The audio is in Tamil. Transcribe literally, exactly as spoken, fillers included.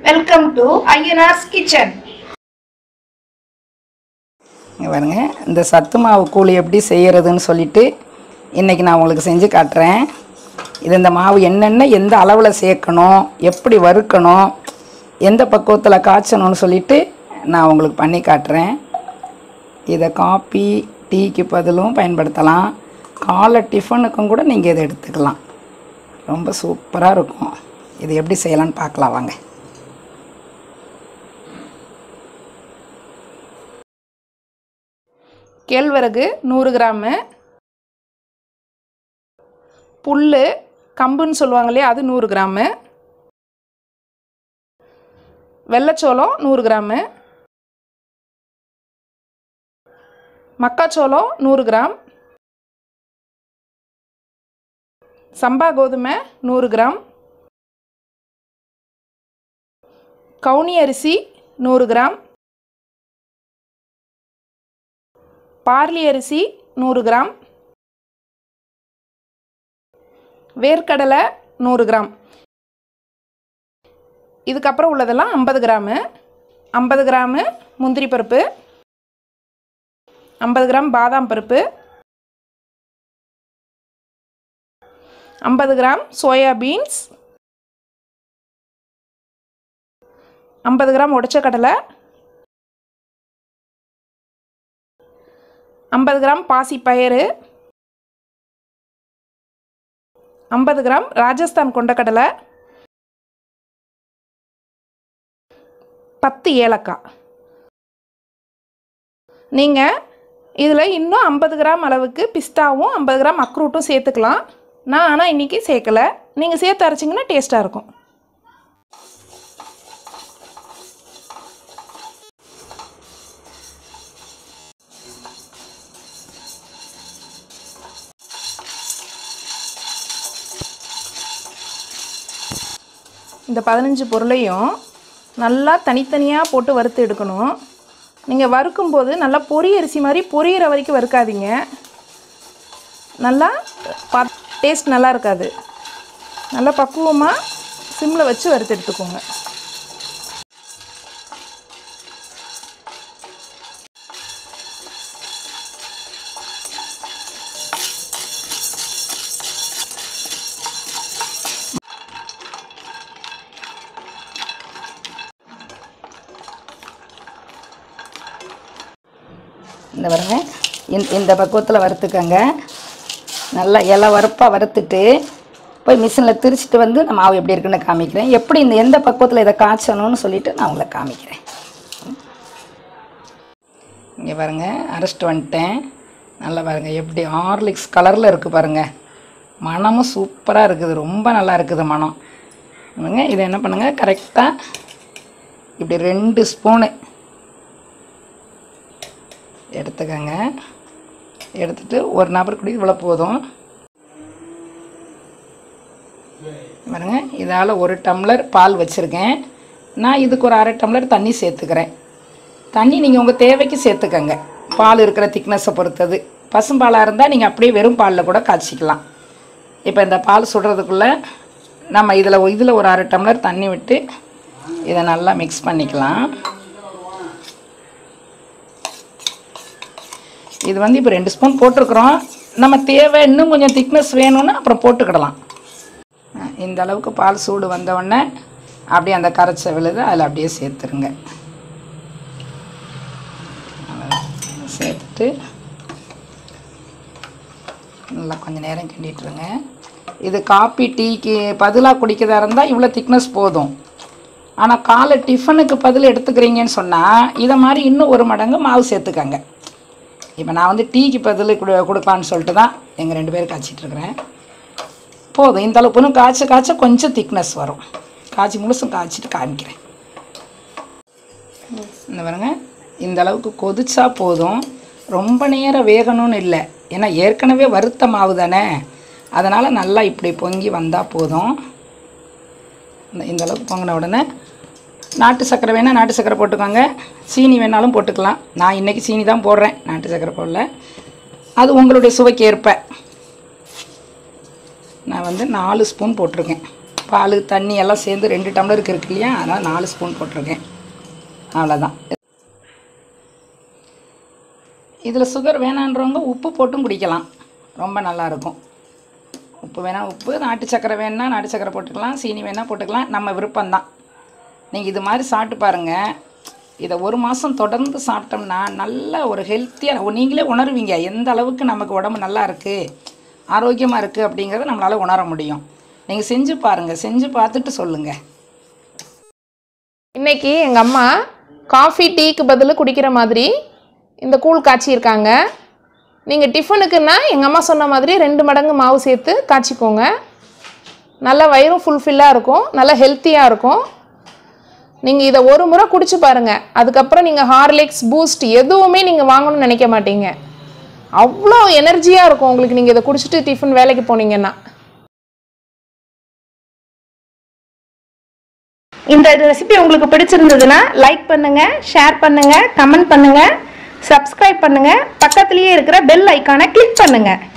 Welcome to Ayyana's Kitchen. இங்க பாருங்க இந்த சத்து மாவு கூழ் எப்படி செய்யறதுன்னு சொல்லிட்டு இன்னைக்கு நான் உங்களுக்கு செஞ்சு காட்டுறேன். இது இந்த மாவு என்னென்ன எந்த அளவில் சேர்க்கணும், எப்படி வறுக்கணும், எந்த பக்குவத்தில் காய்ச்சணும்னு சொல்லிட்டு நான் உங்களுக்கு பண்ணி காட்டுறேன். இதை காபி டீக்கு பதிலும் பயன்படுத்தலாம், காலை டிஃபனுக்கும் கூட நீங்கள் இதை எடுத்துக்கலாம். ரொம்ப சூப்பராக இருக்கும். இது எப்படி செய்யலான்னு பார்க்கலாம் வாங்க. கேழ்வரகு நூறு கிராமு, புல் கம்புன்னு சொல்லுவாங்க இல்லையா அது நூறு கிராமு, வெள்ளைச்சோளம் நூறு கிராமு, மக்காச்சோளம் நூறு கிராம், சம்பா கோதுமை நூறு கிராம், கவுனி அரிசி நூறு கிராம், பார்லி அரிசி நூறு கிராம், வேர்க்கடலை நூறு கிராம். இதுக்கப்புறம் உள்ளதெல்லாம் ஐம்பது கிராமு. ஐம்பது கிராமு முந்திரி பருப்பு, ஐம்பது கிராம் பாதாம் பருப்பு, ஐம்பது கிராம் சோயா பீன்ஸ், ஐம்பது கிராம் உடைச்ச கடலை, ஐம்பது கிராம் பாசிப்பயிறு, ஐம்பது கிராம் ராஜஸ்தான் கொண்டக்கடலை, பத்து ஏலக்காய். நீங்கள் இதில் இன்னும் ஐம்பது கிராம் அளவுக்கு பிஸ்தாவும் ஐம்பது கிராம் அக்ரூட்டும் சேர்த்துக்கலாம். நான் ஆனால் இன்றைக்கி சேர்க்கலை. நீங்கள் சேர்த்து அரைச்சிங்கன்னா டேஸ்ட்டாக இருக்கும். இந்த பதினஞ்சு பொருளையும் நல்லா தனித்தனியாக போட்டு வறுத்து எடுக்கணும். நீங்கள் வறுக்கும்போது நல்லா பொரி அரிசி மாதிரி பொரியிற வரைக்கும் வறுக்காதீங்க. நல்லா ப டேஸ்ட் நல்லா இருக்காது. நல்லா பக்குவமாக சிம்மில் வச்சு வறுத்து எடுத்துக்கோங்க. இந்த பாருங்க இந்த பக்குவத்தில் வறுத்துக்கங்க. நல்லா இலை வறுப்பாக வறுத்துட்டு போய் மிஷினில் திரிச்சிட்டு வந்து நான் மாவு எப்படி இருக்குன்னு காமிக்கிறேன். எப்படி இந்த எந்த பக்குவத்தில் இதை காய்ச்சணும்னு சொல்லிவிட்டு நான் உங்களை காமிக்கிறேன். இங்கே பாருங்கள் அரைச்சிட்டு வந்துட்டேன். நல்லா பாருங்கள் எப்படி ஹார்லிக்ஸ் கலரில் இருக்குது பாருங்கள். மணமும் சூப்பராக இருக்குது, ரொம்ப நல்லா இருக்குது மணம். பாருங்க இதை என்ன பண்ணுங்கள், கரெக்டாக இப்படி ரெண்டு ஸ்பூனு எடுத்துக்கங்க. எடுத்துட்டு ஒரு நபர் கூட இவ்வளோ போதும். பாருங்க இதால் ஒரு டம்ளர் பால் வச்சுருக்கேன். நான் இதுக்கு ஒரு அரை டம்ளர் தண்ணி சேர்த்துக்கிறேன். தண்ணி நீங்கள் உங்கள் தேவைக்கு சேர்த்துக்கங்க, பால் இருக்கிற திக்னஸை பொறுத்தது. பசும்பாலாக இருந்தால் நீங்கள் அப்படியே வெறும் பாலில் கூட காய்ச்சிக்கலாம். இப்போ இந்த பால் சுடுறதுக்குள்ளே நம்ம இதில் இதில் ஒரு அரை டம்ளர் தண்ணி விட்டு இதை நல்லா மிக்ஸ் பண்ணிக்கலாம். இது வந்து இப்போ ரெண்டு ஸ்பூன் போட்டிருக்குறோம். நம்ம தேவை இன்னும் கொஞ்சம் திக்னஸ் வேணும்னு அப்புறம் போட்டுக்கிடலாம். இந்த அளவுக்கு பால் சூடு வந்தவுடனே அப்படியே அந்த கரைச்ச விழுது அதில் அப்படியே சேர்த்துருங்க. சேர்த்துட்டு நல்லா கொஞ்சம் நேரம் கிண்டிட்டுருங்க. இது காப்பி டீக்கு பதிலாக குடிக்கிறதா இருந்தால் இவ்வளோ திக்னஸ் போதும். ஆனால் காலை டிஃபனுக்கு பதில் எடுத்துக்கிறீங்கன்னு சொன்னால் இதை மாதிரி இன்னும் ஒரு மடங்கு மாவு சேர்த்துக்கங்க. இப்போ நான் வந்து டீக்கு பதில் கொடு கொடுக்கலான்னு சொல்லிட்டு தான் எங்கள் ரெண்டு பேரும் காய்ச்சிட்ருக்குறேன். போதும் இந்த அளவுக்கு இன்னும் காய்ச்ச காய்ச்ச கொஞ்சம் திக்னஸ் வரும். காய்ச்சி முழுசும் காய்ச்சிட்டு காமிக்கிறேன். இந்த பாருங்க இந்த அளவுக்கு கொதிச்சா போதும், ரொம்ப நேரம் வேகணும்னு இல்லை. ஏன்னா ஏற்கனவே வறுத்த மாவு தானே, அதனால் நல்லா இப்படி பொங்கி வந்தால் போதும். இந்த இந்த அளவுக்கு பொங்கின உடனே நாட்டு சர்க்கரை வேணால் நாட்டு சர்க்கரை போட்டுக்கோங்க, சீனி வேணாலும் போட்டுக்கலாம். நான் இன்றைக்கி சீனி தான் போடுறேன், நாட்டு சர்க்கரை போடல. அது உங்களுடைய சுவைக்கு ஏற்ப. நான் வந்து நாலு ஸ்பூன் போட்டிருக்கேன். பால் தண்ணி எல்லாம் சேர்ந்து ரெண்டு டம்ளருக்கு இருக்கு இல்லையா, அதனால் நாலு ஸ்பூன் போட்டிருக்கேன். அவ்வளோதான். இதில் சுகர் வேணான்றவங்க உப்பு போட்டும் குடிக்கலாம், ரொம்ப நல்லாயிருக்கும். உப்பு வேணால் உப்பு, நாட்டு சக்கரை வேணால் நாட்டு சக்கரை போட்டுக்கலாம், சீனி வேணால் போட்டுக்கலாம், நம்ம விருப்பம்தான். நீங்கள் இது மாதிரி சாப்பிட்டு பாருங்கள். இதை ஒரு மாதம் தொடர்ந்து சாப்பிட்டோம்னா நல்ல ஒரு ஹெல்த்தியாக நீங்களே உணர்வீங்க எந்த அளவுக்கு நமக்கு உடம்பு நல்லா இருக்குது, ஆரோக்கியமாக இருக்குது அப்படிங்கிறத நம்மளால் உணர முடியும். நீங்கள் செஞ்சு பாருங்கள், செஞ்சு பார்த்துட்டு சொல்லுங்கள். இன்றைக்கி எங்கள் அம்மா காஃபி டீக்கு பதில் குடிக்கிற மாதிரி இந்த கூழ் காய்ச்சியிருக்காங்க. நீங்கள் டிஃபனுக்குன்னா எங்கள் அம்மா சொன்ன மாதிரி ரெண்டு மடங்கு மாவு சேர்த்து காய்ச்சிக்கோங்க. நல்லா வயிறும் ஃபுல்ஃபில்லாக இருக்கும், நல்லா ஹெல்த்தியாக இருக்கும். நீங்கள் இதை ஒரு முறை குடிச்சு பாருங்கள், அதுக்கப்புறம் நீங்கள் ஹார்லிக்ஸ் பூஸ்ட் எதுவுமே நீங்கள் வாங்கணும்னு நினைக்க மாட்டீங்க. அவ்வளோ எனர்ஜியாக இருக்கும் உங்களுக்கு நீங்கள் இதை குடிச்சிட்டு டிஃபன் வேலைக்கு போனீங்கன்னா. இந்த ரெசிபி உங்களுக்கு பிடிச்சிருந்ததுன்னா லைக் பண்ணுங்க, ஷேர் பண்ணுங்க, கமெண்ட் பண்ணுங்க, சப்ஸ்கிரைப் பண்ணுங்க, பக்கத்துலயே இருக்கிற பெல் ஐகானை கிளிக் பண்ணுங்க.